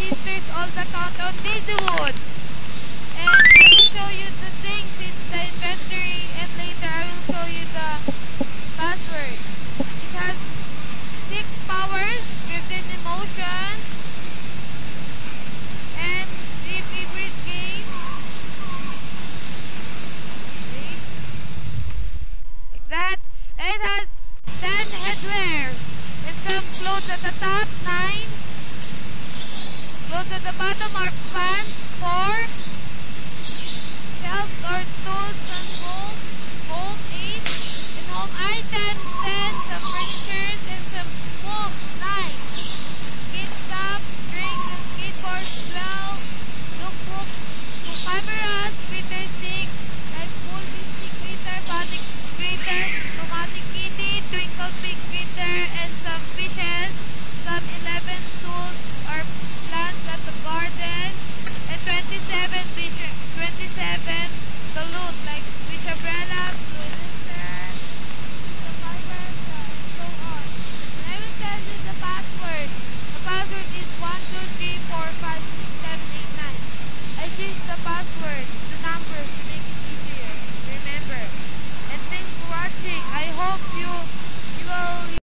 sisters all the count on dizzywood. And I will show you the things in the inventory, and later I will show you the password. It has 6 powers, within emotion, and 3 favorite games. Okay. Like that. And it has 10 headwear. And some clothes at the top, 9. Clothes at the bottom are pants, 4. Shelves or tools and home 8. And home items, 10. Some furnitures and some books, 9. Kids stuff, drinks and skateboards, 12. Lookbooks, 2 cameras, glitter stick, like full stick glitter, panic glitter, automatic kitty, twinkle pig glitter, and some fishes, some 11 tools or plants at the garden, and 27 fishes, 27 the loot, like fish umbrella, blue lizard, the fibers, and so on. And I will tell you the password. The password is 1, 2, 3, 4, 5, 6, 7, 8, 9. I changed the password to numbers to make it easier. Remember. And thanks for watching. I hope you will